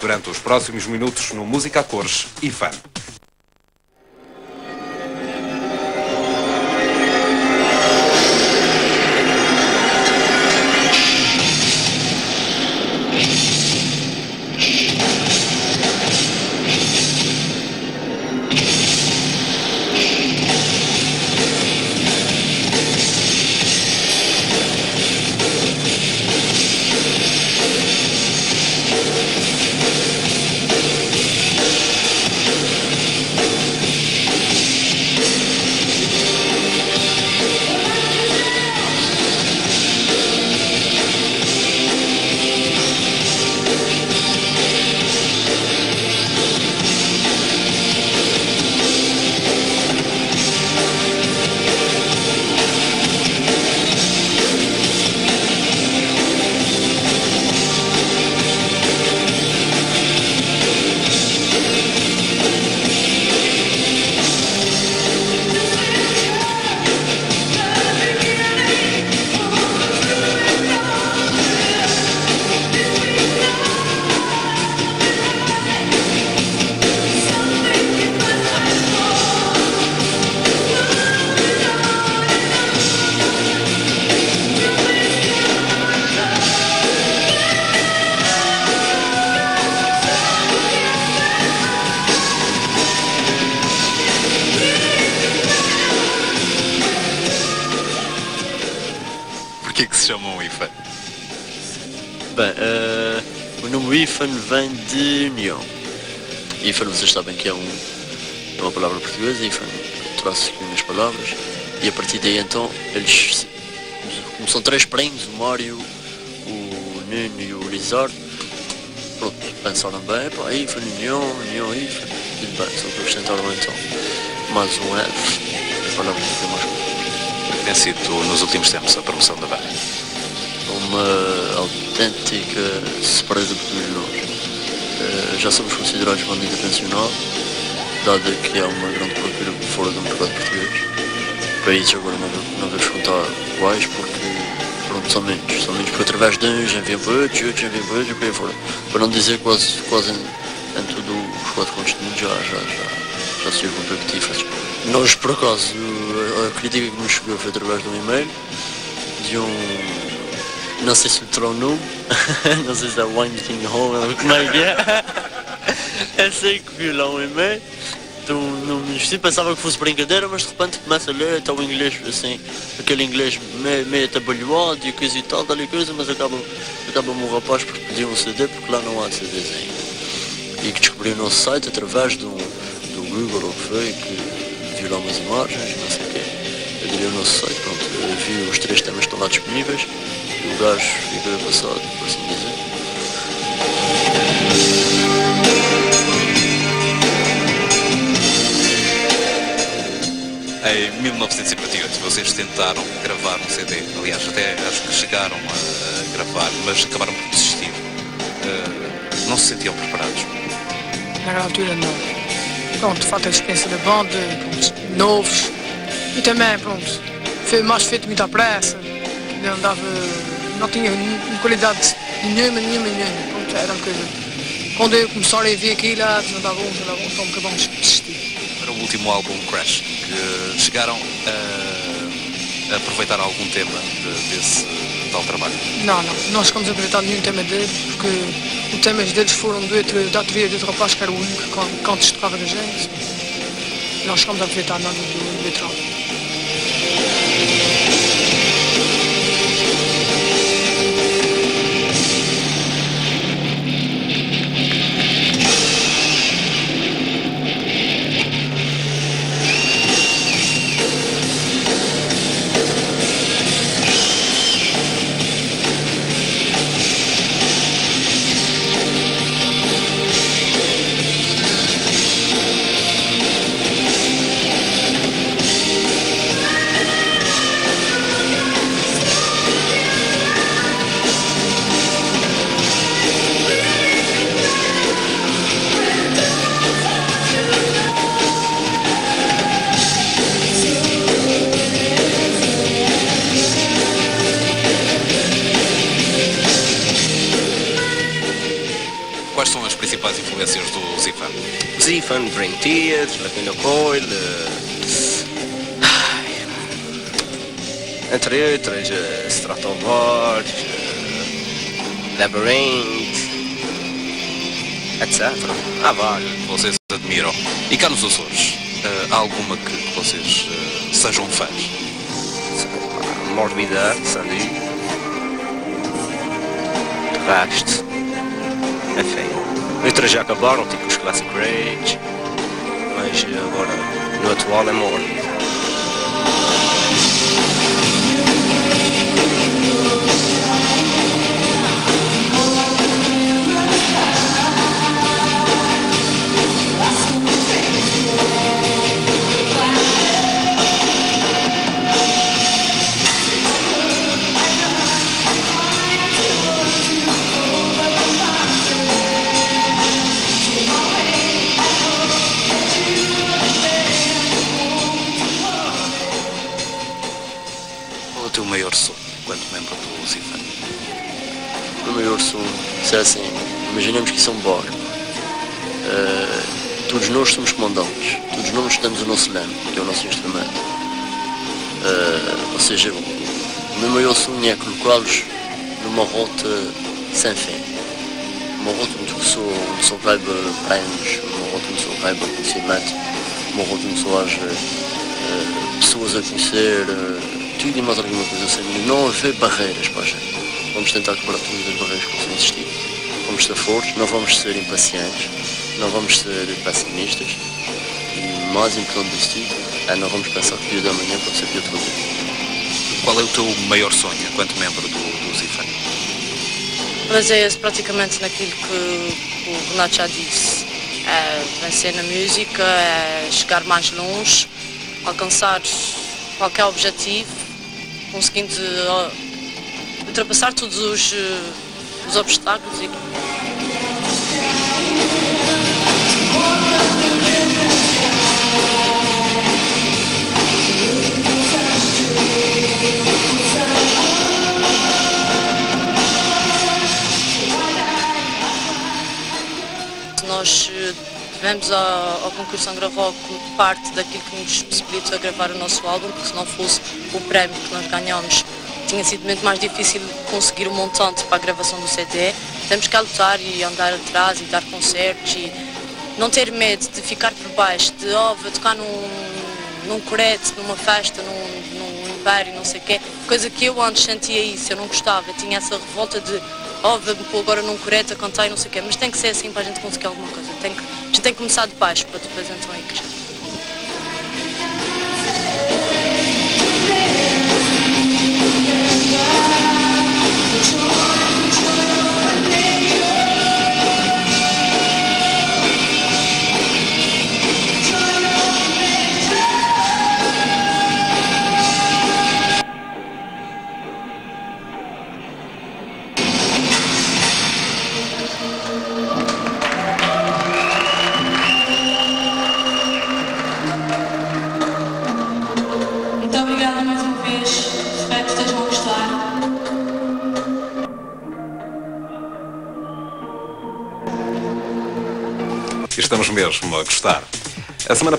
durante os próximos minutos no Música a Cores e Fã. Porquê que se chama um IFAN? Bem, o nome IFAN vem de união. IFAN, vocês sabem que é uma palavra portuguesa, IFAN traz-se aqui umas palavras, e a partir daí então eles, como são três primos, o Mário, o Nuno e o Lizardo, pronto, pensaram bem, pá, IFAN, união, IFAN, e bem, só que acrescentaram então mais um F, a palavra que tem mais coisa. Tem sido nos últimos tempos a promoção da banda? Uma autêntica surpresa para nós. Já somos considerados banda internacional, dada que há uma grande procura fora do mercado português. Países agora não vamos contar quais, porque pronto, são menos porque através de uns enviam para outros e por aí fora. Para não dizer quase em todo os 4 continentes já se ouviram perspectivas. Nós, por acaso, a crítica que nos chegou foi através de um e-mail de não sei se lhe terá o nome, não sei se é Wine King Hall, como é que é? Eu sei que viu lá um e-mail, então pensava que fosse brincadeira, mas de repente começa a ler, está o inglês assim, aquele inglês meio atabalhoado e coisa e tal, mas acaba um rapaz porque pediu um CD, porque lá não há CDs ainda. E que descobriu o nosso site através do Google, ou que foi, que viu lá umas imagens, não sei o quê. Eu diria o nosso site, pronto, eu vi os 3 temas que estão lá disponíveis, e o gajo ficou passado, por assim dizer. Em 1958 vocês tentaram gravar um CD, aliás até acho que chegaram a gravar, mas acabaram por desistir. Não se sentiam preparados? Na altura não. Pronto, de facto a experiência da banda, pronto, novos, e também, pronto, foi mais feito muito à pressa, não tinha qualidade nenhuma, pronto, era uma coisa. Quando eu começaram a ver aquilo, não dava bom, então acabamos de desistir. Para o último álbum Crash, que chegaram a aproveitar algum tema desse tal trabalho? Não, nós ficamos a aproveitar nenhum tema dele, porque os temas deles foram da autoria de outro rapaz que era o único que antes tocava da gente. Nós ficamos a aproveitar nada do outro álbum. são as principais influências do Zifan? Zifan, Dream Theater, Lacuna Coil, entre outras, Stratovarius, Labyrinth, etc. Há vários. Vocês admiram. E cá nos Açores, há alguma que vocês sejam fãs? Morbidade, Sandy. De resto, enfim. Outras já acabaram, tipo os Classic Rage, mas agora no atual é Morbid. Qual é o teu maior sonho quando membro do Zifan? O maior sonho, se é assim, imaginemos que isso é um bar. Todos nós somos comandantes, todos nós temos o nosso leme, que é o nosso instrumento. Ou seja, o meu maior sonho é colocá-los numa rota sem fim. Uma rota onde só vai prémios, uma rota onde só vai conhecimento, uma rota onde só haja pessoas a conhecer, tudo e mais alguma coisa assim. Não haver barreiras para a gente. Vamos tentar quebrar todas as barreiras que possam existir. Vamos ser fortes, não vamos ser impacientes, não vamos ser pessimistas e mais importante disso tudo é não vamos pensar que o dia da manhã pode ser pior do que hoje. Qual é o teu maior sonho enquanto membro do Zifan? Baseia-se praticamente naquilo que o Renato já disse. É vencer na música, é chegar mais longe, alcançar qualquer objetivo, conseguindo ultrapassar todos os obstáculos. Nós tivemos ao concurso Angravoc parte daquilo que nos possibilitou gravar o nosso álbum, porque se não fosse o prémio que nós ganhamos, tinha sido muito mais difícil conseguir o montante para a gravação do CD. Temos que lutar e andar atrás e dar concertos e não ter medo de ficar por baixo, de vou tocar num corete, numa festa, num império, não sei o quê. Coisa que eu antes sentia isso, eu não gostava, eu tinha essa revolta de vou-me pôr agora num corete a cantar e não sei o quê. Mas tem que ser assim para a gente conseguir alguma coisa. A gente tem que começar de baixo para depois então aí crescer. Estamos mesmo a gostar. A semana